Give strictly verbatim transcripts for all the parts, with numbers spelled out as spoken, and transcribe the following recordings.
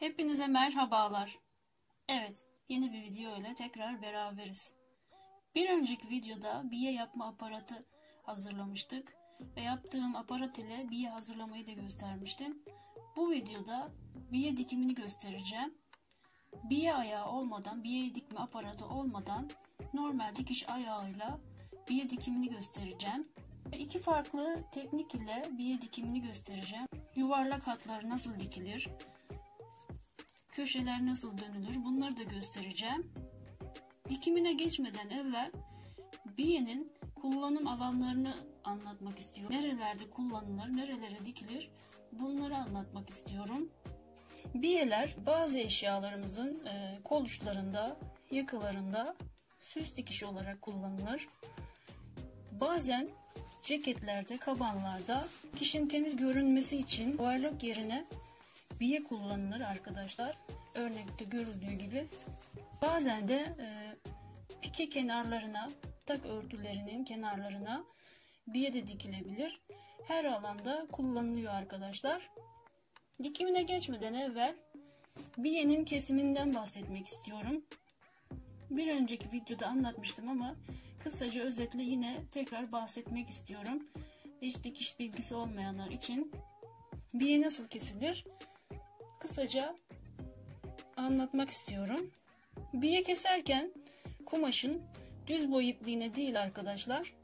Hepinize merhabalar. Evet, yeni bir video ile tekrar beraberiz. Bir önceki videoda biye yapma aparatı hazırlamıştık ve yaptığım aparat ile biye hazırlamayı da göstermiştim. Bu videoda biye dikimini göstereceğim. Biye ayağı olmadan, biye dikme aparatı olmadan normal dikiş ayağıyla biye dikimini göstereceğim. İki farklı teknik ile biye dikimini göstereceğim. Yuvarlak hatlar nasıl dikilir? Köşeler nasıl dönülür? Bunları da göstereceğim. Dikimine geçmeden evvel biyenin kullanım alanlarını anlatmak istiyorum. Nerelerde kullanılır, nerelere dikilir? Bunları anlatmak istiyorum. Biyeler bazı eşyalarımızın e, kol uçlarında, yakalarında süs dikişi olarak kullanılır. Bazen ceketlerde, kabanlarda dikişin temiz görünmesi için yuvarlak yerine biye kullanılır arkadaşlar. Örnekte görüldüğü gibi. Bazen de e, pike kenarlarına, tak örtülerinin kenarlarına biye de dikilebilir. Her alanda kullanılıyor arkadaşlar. Dikimine geçmeden evvel biyenin kesiminden bahsetmek istiyorum. Bir önceki videoda anlatmıştım ama kısaca özetle yine tekrar bahsetmek istiyorum. Hiç dikiş bilgisi olmayanlar için biye nasıl kesilir? Kısaca anlatmak istiyorum. Biye keserken kumaşın düz boy ipliğine değil arkadaşlar,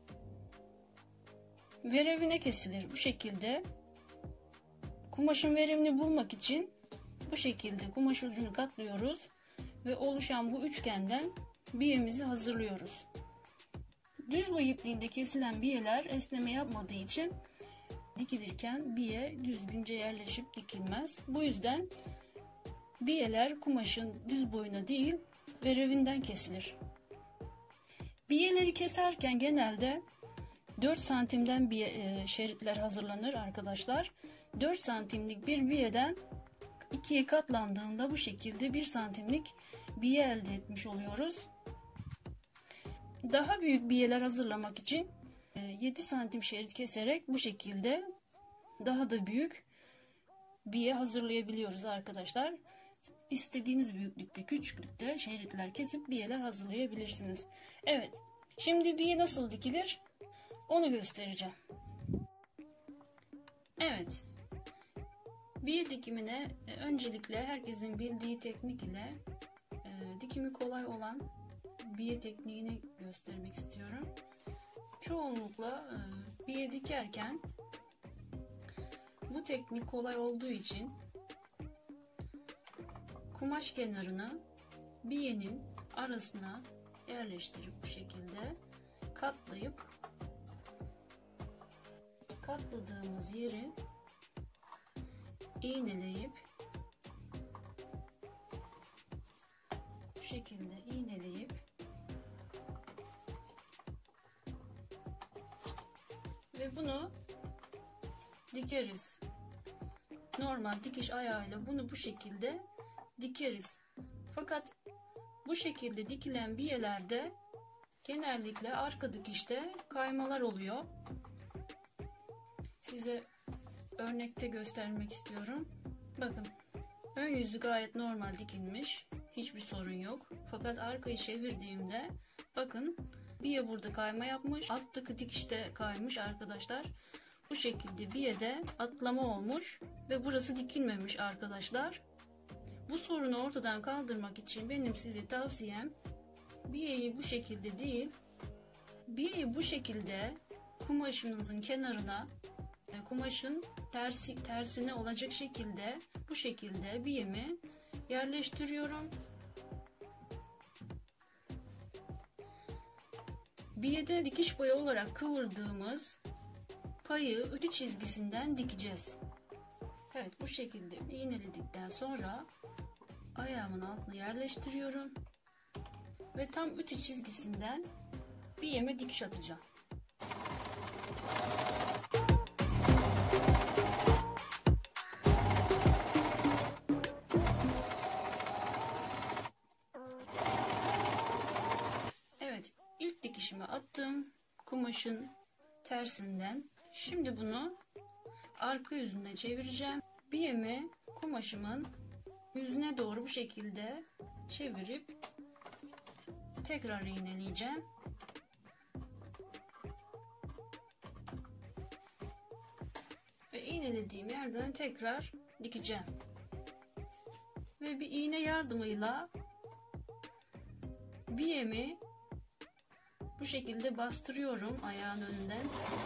verevine kesilir bu şekilde. Kumaşın verimini bulmak için bu şekilde kumaş ucunu katlıyoruz ve oluşan bu üçgenden biyemizi hazırlıyoruz. Düz boy ipliğinde kesilen biyeler esneme yapmadığı için dikilirken biye düzgünce yerleşip dikilmez. Bu yüzden biyeler kumaşın düz boyuna değil verevinden kesilir. Biyeleri keserken genelde dört santimden biye, şeritler hazırlanır arkadaşlar. dört santimlik bir biyeden ikiye katlandığında bu şekilde bir santimlik biye elde etmiş oluyoruz. Daha büyük biyeler hazırlamak için yedi santim şerit keserek bu şekilde daha da büyük biye hazırlayabiliyoruz arkadaşlar. İstediğiniz büyüklükte, küçüklükte şeritler kesip biyeler hazırlayabilirsiniz. Evet, şimdi biye nasıl dikilir onu göstereceğim. Evet, biye dikimine öncelikle herkesin bildiği teknik ile e, dikimi kolay olan biye tekniğini göstermek istiyorum. Çoğunlukla e, biye dikerken bu teknik kolay olduğu için kumaş kenarını biyenin arasına yerleştirip bu şekilde katlayıp katladığımız yeri iğneleyip bu şekilde iğneleyip ve bunu dikeriz. Normal dikiş ayağıyla bunu bu şekilde dikeriz. Fakat bu şekilde dikilen biyelerde genellikle arka dikişte kaymalar oluyor. Size örnekte göstermek istiyorum. Bakın, ön yüzü gayet normal dikilmiş. Hiçbir sorun yok. Fakat arkayı çevirdiğimde bakın biye burada kayma yapmış. Alttaki dikişte kaymış arkadaşlar. Bu şekilde biyede atlama olmuş ve burası dikilmemiş arkadaşlar. Bu sorunu ortadan kaldırmak için benim size tavsiyem biyeyi bu şekilde değil, biyeyi bu şekilde kumaşınızın kenarına, kumaşın tersi, tersine olacak şekilde bu şekilde biyemi yerleştiriyorum. Biyede dikiş boyu olarak kıvırdığımız payı ütü çizgisinden dikeceğiz. Evet, bu şekilde iğneledikten sonra ayağımın altına yerleştiriyorum ve tam ütü çizgisinden biyeme dikiş atacağım. Evet, ilk dikişimi attım kumaşın tersinden. Şimdi bunu arka yüzüne çevireceğim. Biyemi kumaşımın Yüzüne doğru bu şekilde çevirip tekrar iğneleyeceğim. Ve iğnelediğim yerden tekrar dikeceğim. Ve bir iğne yardımıyla biyemi bu şekilde bastırıyorum ayağın önünden.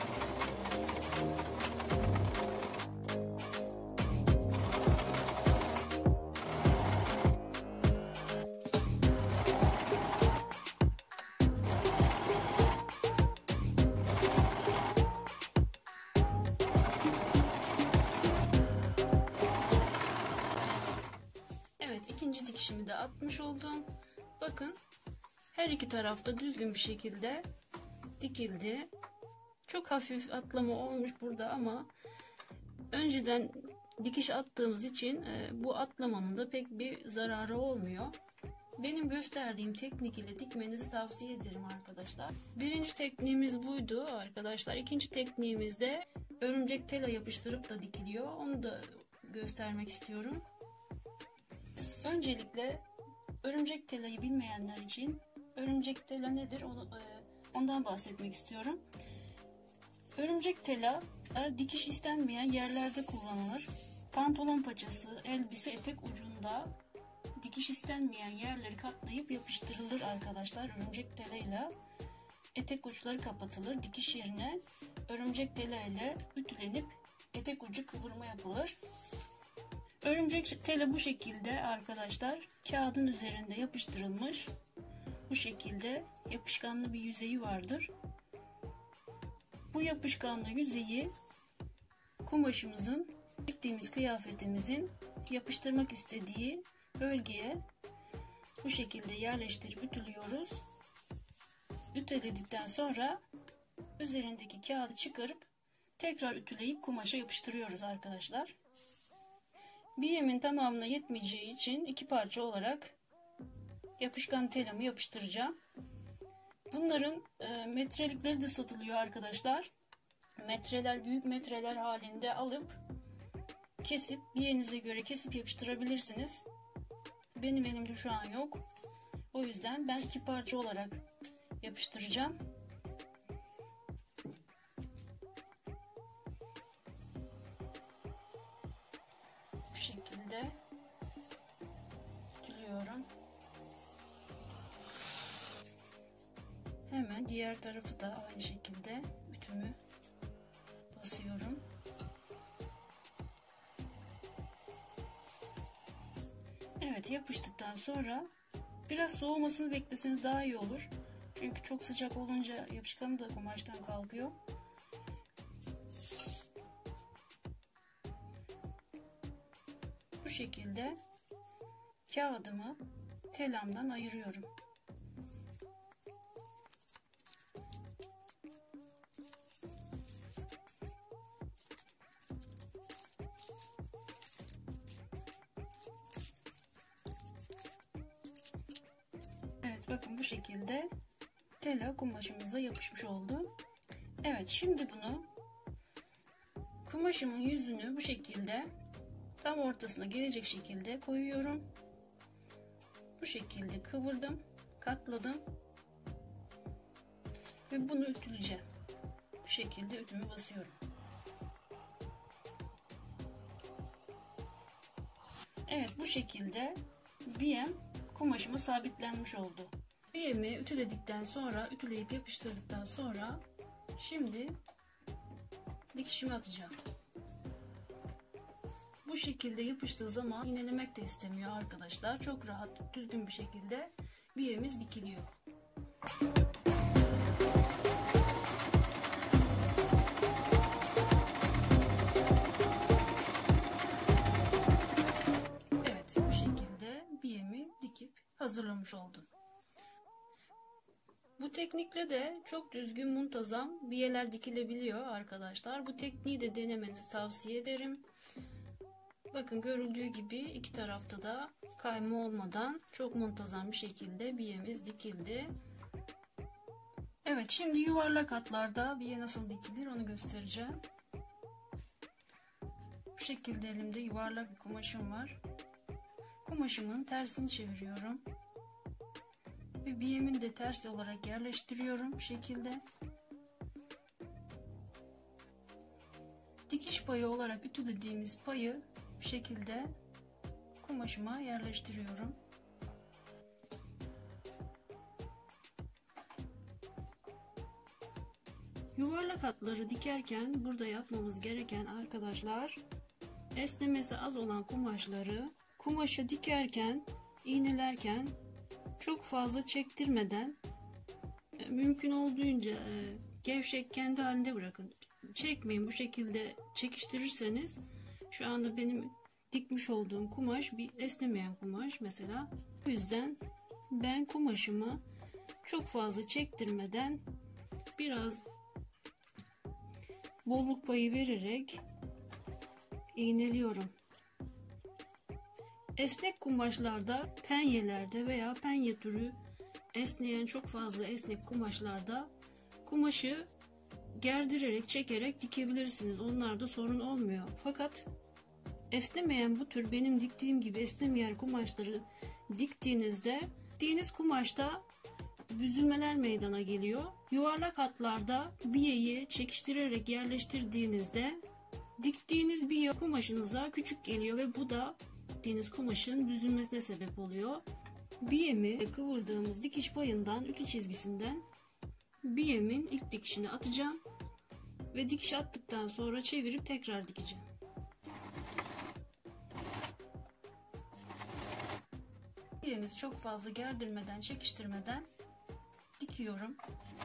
Evet, ikinci dikişimi de atmış oldum. Bakın, her iki tarafta düzgün bir şekilde dikildi. Çok hafif atlama olmuş burada ama önceden dikiş attığımız için e, bu atlamanın da pek bir zararı olmuyor. Benim gösterdiğim teknik ile dikmenizi tavsiye ederim arkadaşlar. Birinci tekniğimiz buydu arkadaşlar. İkinci tekniğimiz de örümcek tela yapıştırıp da dikiliyor. Onu da göstermek istiyorum. Öncelikle örümcek telayı bilmeyenler için örümcek tela nedir onu, e, ondan bahsetmek istiyorum. Örümcek tela dikiş istenmeyen yerlerde kullanılır. Pantolon paçası, elbise, etek ucunda dikiş istenmeyen yerleri katlayıp yapıştırılır arkadaşlar. Örümcek telayla etek uçları kapatılır. Dikiş yerine örümcek tela ile ütülenip etek ucu kıvırma yapılır. Örümcek tela bu şekilde arkadaşlar kağıdın üzerinde yapıştırılmış. Bu şekilde yapışkanlı bir yüzeyi vardır. Bu yapışkanlı yüzeyi kumaşımızın, diktiğimiz kıyafetimizin yapıştırmak istediği bölgeye bu şekilde yerleştirip ütülüyoruz. Ütüledikten sonra üzerindeki kağıdı çıkarıp tekrar ütüleyip kumaşa yapıştırıyoruz arkadaşlar. Biyemin tamamına yetmeyeceği için iki parça olarak yapışkan telamı yapıştıracağım. Bunların e, metrelikleri de satılıyor arkadaşlar. Metreler, büyük metreler halinde alıp kesip biyenize göre kesip yapıştırabilirsiniz. Benim elimde şu an yok. O yüzden ben iki parça olarak yapıştıracağım. Bu şekilde ütülüyorum. Hemen diğer tarafı da aynı şekilde ütümü basıyorum. Evet, yapıştıktan sonra biraz soğumasını bekleseniz daha iyi olur. Çünkü çok sıcak olunca yapışkanı da kumaştan kalkıyor. Bu şekilde kağıdımı telamdan ayırıyorum. Evet, bakın bu şekilde tela kumaşımıza yapışmış oldu. Evet, şimdi bunu kumaşımın yüzünü bu şekilde tam ortasına gelecek şekilde koyuyorum. Bu şekilde kıvırdım, katladım ve bunu ütüleyeceğim. Bu şekilde ütümü basıyorum. Evet, bu şekilde biyem kumaşıma sabitlenmiş oldu. Biyemi ütüledikten sonra, ütüleyip yapıştırdıktan sonra şimdi dikişimi atacağım. Bu şekilde yapıştığı zaman iğnelemek de istemiyor arkadaşlar. Çok rahat, düzgün bir şekilde biyemiz dikiliyor. Evet, bu şekilde biyemi dikip hazırlamış oldum. Bu teknikle de çok düzgün, muntazam biyeler dikilebiliyor arkadaşlar. Bu tekniği de denemenizi tavsiye ederim. Bakın, görüldüğü gibi iki tarafta da kayma olmadan çok muntazam bir şekilde biyemiz dikildi. Evet, şimdi yuvarlak hatlarda biye nasıl dikilir onu göstereceğim. Bu şekilde elimde yuvarlak bir kumaşım var. kumaşımın tersini çeviriyorum. Ve biyemin de ters olarak yerleştiriyorum bu şekilde. Dikiş payı olarak ütülediğimiz payı bu şekilde kumaşıma yerleştiriyorum. Yuvarlak hatları dikerken burada yapmamız gereken arkadaşlar, esnemesi az olan kumaşları kumaşa dikerken, iğnelerken çok fazla çektirmeden, mümkün olduğunca gevşek kendi halinde bırakın. Çekmeyin. Bu şekilde çekiştirirseniz, şu anda benim dikmiş olduğum kumaş bir esnemeyen kumaş mesela. O yüzden ben kumaşımı çok fazla çektirmeden biraz bolluk payı vererek iğneliyorum. Esnek kumaşlarda, penyelerde veya penye türü esneyen çok fazla esnek kumaşlarda kumaşı gerdirerek, çekerek dikebilirsiniz. Onlarda sorun olmuyor. Fakat esnemeyen bu tür benim diktiğim gibi esnemeyen kumaşları diktiğinizde, diktiğiniz kumaşta büzülmeler meydana geliyor. Yuvarlak hatlarda biyeyi çekiştirerek yerleştirdiğinizde diktiğiniz biye kumaşınıza küçük geliyor ve bu da diktiğiniz kumaşın büzülmesine sebep oluyor. Biyemi kıvırdığımız dikiş payından, ütü çizgisinden biyemin ilk dikişini atacağım ve dikiş attıktan sonra çevirip tekrar dikeceğim. Biyemizi çok fazla gerdirmeden, çekiştirmeden dikiyorum.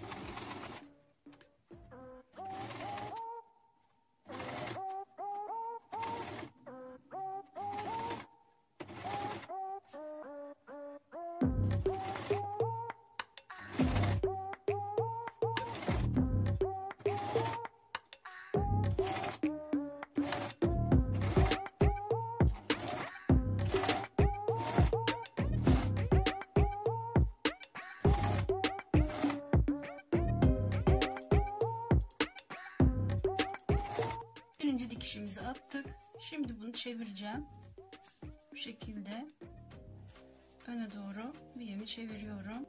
Birinci dikişimizi attık. Şimdi bunu çevireceğim. Bu şekilde öne doğru biyemi çeviriyorum.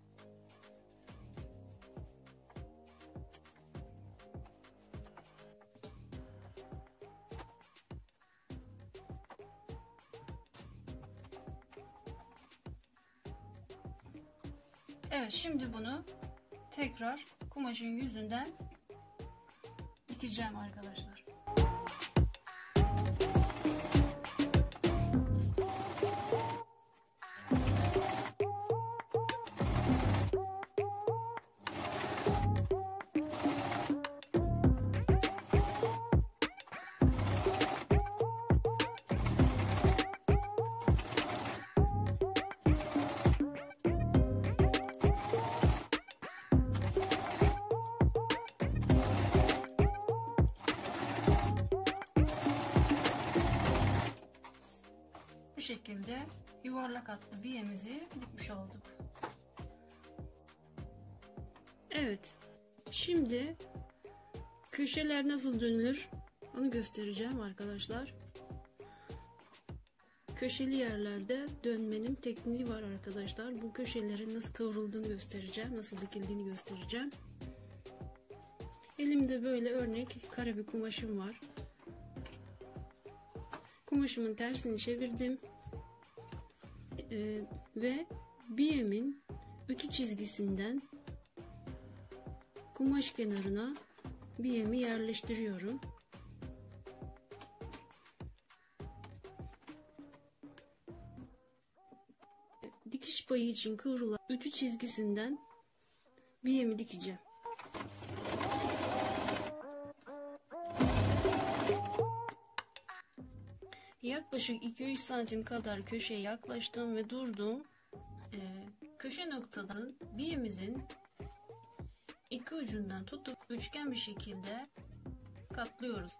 Evet, şimdi bunu tekrar kumaşın yüzünden dikeceğim arkadaşlar. Bu şekilde yuvarlak hatlı biyemizi dikmiş olduk. Evet, şimdi köşeler nasıl dönülür onu göstereceğim arkadaşlar. Köşeli yerlerde dönmenin tekniği var arkadaşlar. Bu köşelerin nasıl kıvrıldığını göstereceğim, nasıl dikildiğini göstereceğim. Elimde böyle örnek kare bir kumaşım var. Kumaşımın tersini çevirdim ee, ve biyemin ütü çizgisinden kumaş kenarına biyemi yerleştiriyorum. Dikiş payı için kıvrılan ütü çizgisinden biyemi dikeceğim. Yaklaşık iki üç santim kadar köşeye yaklaştım ve durdum. Ee, köşe noktadan biyemizin iki ucundan tutup üçgen bir şekilde katlıyoruz.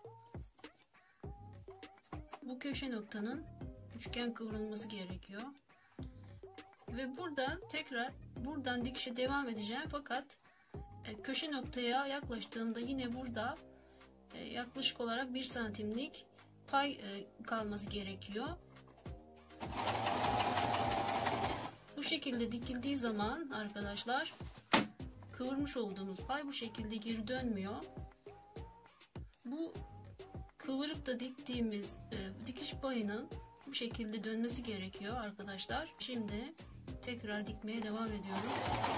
Bu köşe noktanın üçgen kıvrılması gerekiyor. Ve buradan tekrar buradan dikişe devam edeceğim. Fakat e, köşe noktaya yaklaştığımda yine burada e, yaklaşık olarak bir santimlik pay e, kalması gerekiyor. Bu şekilde dikildiği zaman arkadaşlar kıvırmış olduğumuz pay bu şekilde geri dönmüyor. Bu kıvırıp da diktiğimiz e, dikiş payının bu şekilde dönmesi gerekiyor arkadaşlar. Şimdi tekrar dikmeye devam ediyorum.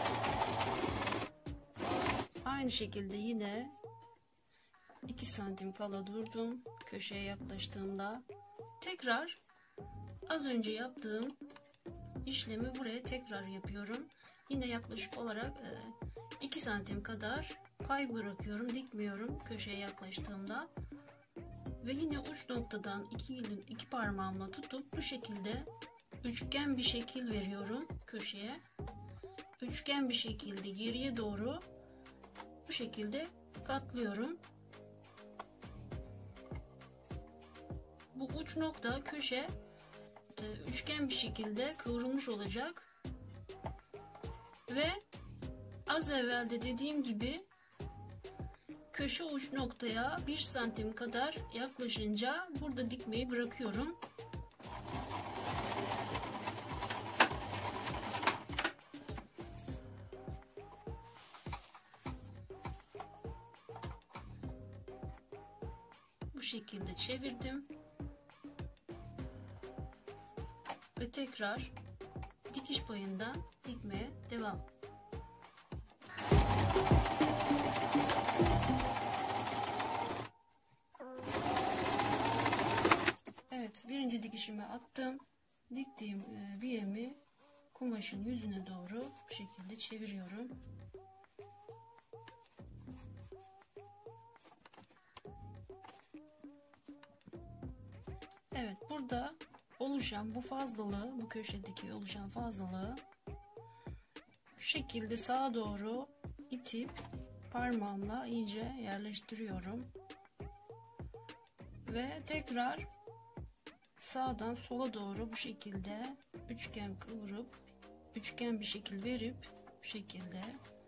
Aynı şekilde yine iki santim kala durdum. Köşeye yaklaştığımda tekrar az önce yaptığım işlemi buraya tekrar yapıyorum. Yine yaklaşık olarak iki santim kadar pay bırakıyorum, dikmiyorum köşeye yaklaştığımda. Ve yine uç noktadan iki, iki parmağımla tutup bu şekilde üçgen bir şekil veriyorum köşeye. Üçgen bir şekilde geriye doğru bu şekilde katlıyorum. Bu uç nokta köşe üçgen bir şekilde kıvrılmış olacak. Ve az evvel de dediğim gibi köşe uç noktaya bir santim kadar yaklaşınca burada dikmeyi bırakıyorum. Bu şekilde çevirdim. Ve tekrar dikiş payından dikmeye devam. Evet, birinci dikişimi attım. Diktiğim bir yemi kumaşın yüzüne doğru bu şekilde çeviriyorum. Evet, burada oluşan bu fazlalığı, bu köşedeki oluşan fazlalığı bu şekilde sağa doğru itip parmağımla iyice yerleştiriyorum. Ve tekrar sağdan sola doğru bu şekilde üçgen kıvırıp üçgen bir şekil verip bu şekilde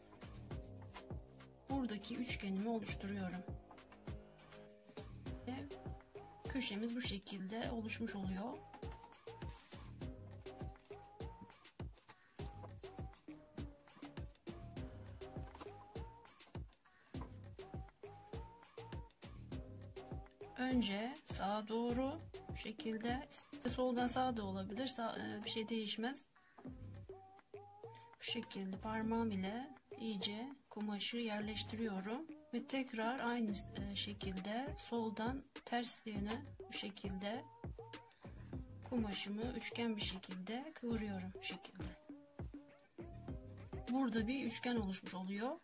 buradaki üçgenimi oluşturuyorum. Ve köşemiz bu şekilde oluşmuş oluyor. Önce sağa doğru bu şekilde, soldan sağa da olabilir, sağ, bir şey değişmez. Bu şekilde parmağım ile iyice kumaşı yerleştiriyorum ve tekrar aynı şekilde soldan ters yöne bu şekilde kumaşımı üçgen bir şekilde kıvırıyorum bu şekilde. Burada bir üçgen oluşmuş oluyor.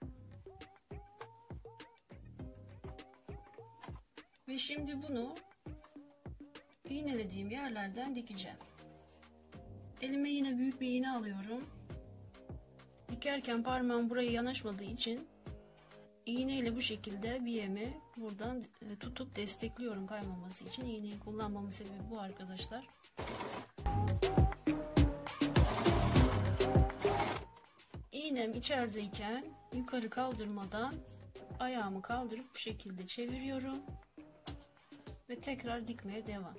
Ve şimdi bunu iğnelediğim yerlerden dikeceğim. Elime yine büyük bir iğne alıyorum. Dikerken parmağım buraya yanaşmadığı için iğneyle bu şekilde bir yemi buradan tutup destekliyorum kaymaması için. İğneyi kullanmamın sebebi bu arkadaşlar. İğnem içerideyken yukarı kaldırmadan ayağımı kaldırıp bu şekilde çeviriyorum. Ve tekrar dikmeye devam.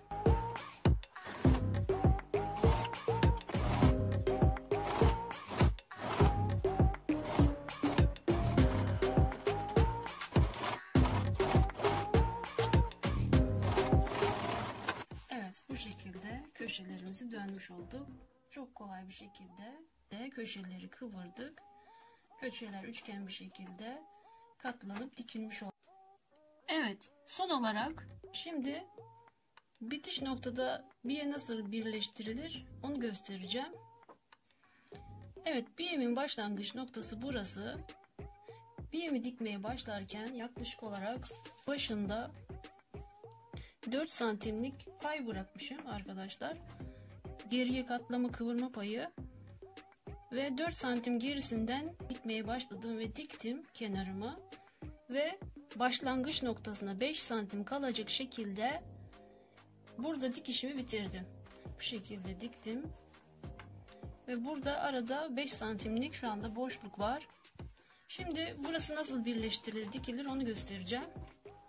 Evet, bu şekilde köşelerimizi dönmüş olduk. Çok kolay bir şekilde de köşeleri kıvırdık. Köşeler üçgen bir şekilde katlanıp dikilmiş oldu. Evet, son olarak şimdi bitiş noktada biye nasıl birleştirilir onu göstereceğim. Evet, biyemin başlangıç noktası burası. Biyemi dikmeye başlarken yaklaşık olarak başında dört santimlik pay bırakmışım arkadaşlar. Geriye katlama kıvırma payı ve dört santim gerisinden dikmeye başladım ve diktim kenarımı ve başlangıç noktasına beş santim kalacak şekilde burada dikişimi bitirdim. Bu şekilde diktim. Ve burada arada beş santimlik şu anda boşluk var. Şimdi burası nasıl birleştirilir, dikilir onu göstereceğim.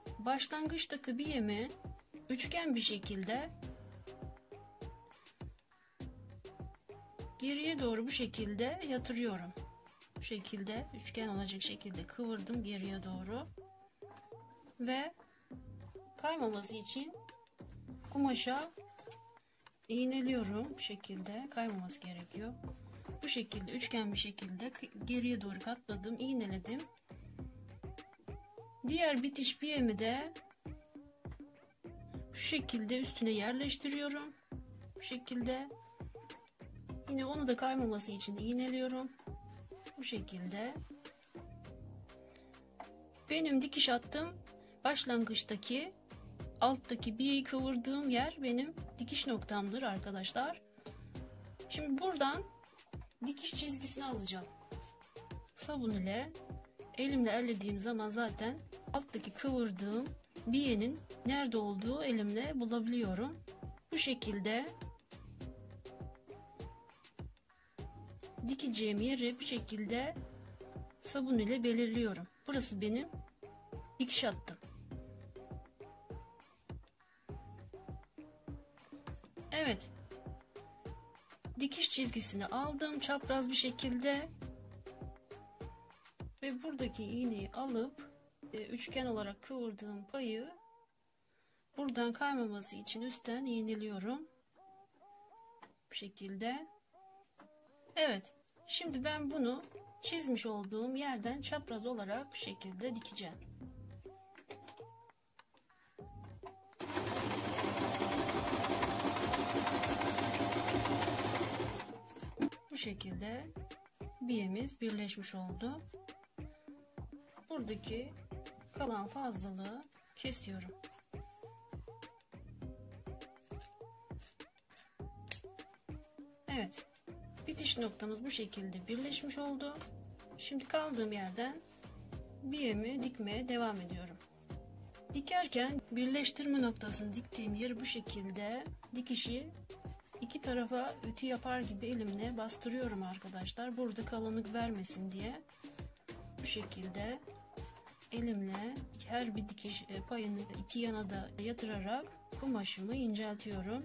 Başlangıçtaki biyemi üçgen bir şekilde geriye doğru bu şekilde yatırıyorum. Bu şekilde üçgen olacak şekilde kıvırdım geriye doğru. Ve kaymaması için kumaşa iğneliyorum. Bu şekilde kaymaması gerekiyor. Bu şekilde üçgen bir şekilde geriye doğru katladım, iğneledim. Diğer bitiş biyemi de şu şekilde üstüne yerleştiriyorum. Bu şekilde. Yine onu da kaymaması için iğneliyorum. Bu şekilde. Benim dikiş attığım başlangıçtaki alttaki biyeyi kıvırdığım yer benim dikiş noktamdır arkadaşlar. Şimdi buradan dikiş çizgisini alacağım. Sabun ile elimle ellediğim zaman zaten alttaki kıvırdığım biyenin nerede olduğu elimle bulabiliyorum. Bu şekilde dikeceğim yeri bir şekilde sabun ile belirliyorum. Burası benim dikiş hattım. Evet. Dikiş çizgisini aldım çapraz bir şekilde ve buradaki iğneyi alıp e, üçgen olarak kıvırdığım payı buradan kaymaması için üstten iğneliyorum. Bu şekilde. Evet. Şimdi ben bunu çizmiş olduğum yerden çapraz olarak bu şekilde dikeceğim. Bu şekilde biyemiz birleşmiş oldu. Buradaki kalan fazlalığı kesiyorum. Evet. Bitiş noktamız bu şekilde birleşmiş oldu. Şimdi kaldığım yerden biyemi dikmeye devam ediyorum. Dikerken birleştirme noktasını diktiğim yeri bu şekilde dikişi iki tarafa ütü yapar gibi elimle bastırıyorum arkadaşlar. Burada kalınlık vermesin diye. Bu şekilde elimle her bir dikiş payını iki yana da yatırarak kumaşımı inceltiyorum.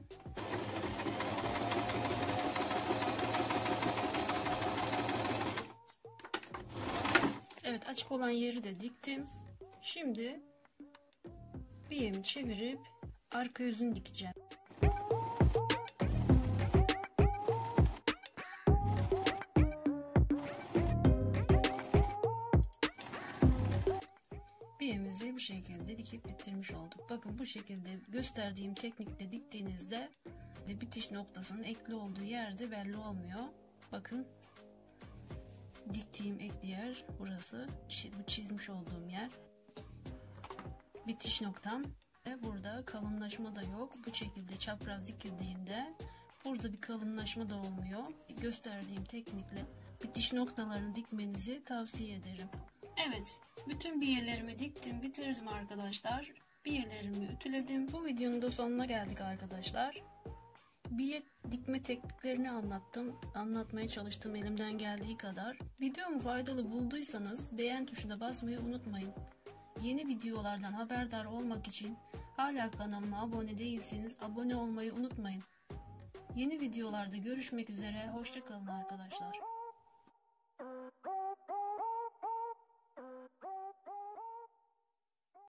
Evet, açık olan yeri de diktim. Şimdi biyemi çevirip arka yüzünü dikeceğim. Biyemizi bu şekilde dikip bitirmiş olduk. Bakın bu şekilde gösterdiğim teknikle diktiğinizde de bitiş noktasının ekli olduğu yerde belli olmuyor. Bakın diktiğim ekli yer burası. Bu çizmiş olduğum yer. Bitiş noktam. Ve burada kalınlaşma da yok. Bu şekilde çapraz dikildiğinde burada bir kalınlaşma da olmuyor. Gösterdiğim teknikle bitiş noktalarını dikmenizi tavsiye ederim. Evet, bütün biyelerimi diktim, bitirdim arkadaşlar. Biyelerimi ütüledim. Bu videonun da sonuna geldik arkadaşlar. Biye dikme tekniklerini anlattım. Anlatmaya çalıştım elimden geldiği kadar. Videomu faydalı bulduysanız beğen tuşuna basmayı unutmayın. Yeni videolardan haberdar olmak için hala kanalıma abone değilseniz abone olmayı unutmayın. Yeni videolarda görüşmek üzere. Hoşça kalın arkadaşlar.